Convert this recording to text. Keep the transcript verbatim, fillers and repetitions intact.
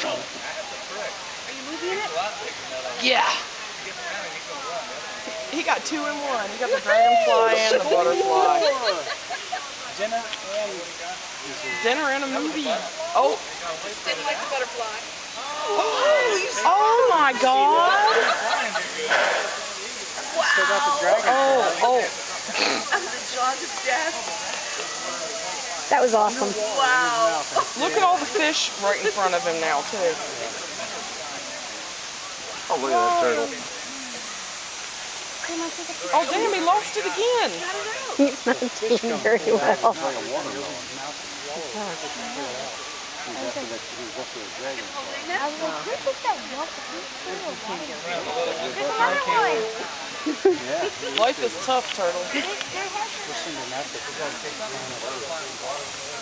Are you moving it? Yeah. He got two in one. He got the dragonfly and the butterfly. Dinner and dinner and a movie. Oh. Didn't like the butterfly. Oh, oh my God. Wow. Oh, oh. The jaws of death. That was awesome. Wow. Look at all the fish right in front of him now, too. Oh, look at that turtle. Oh, damn, he lost it again. He's not doing very well. Life is tough, turtle.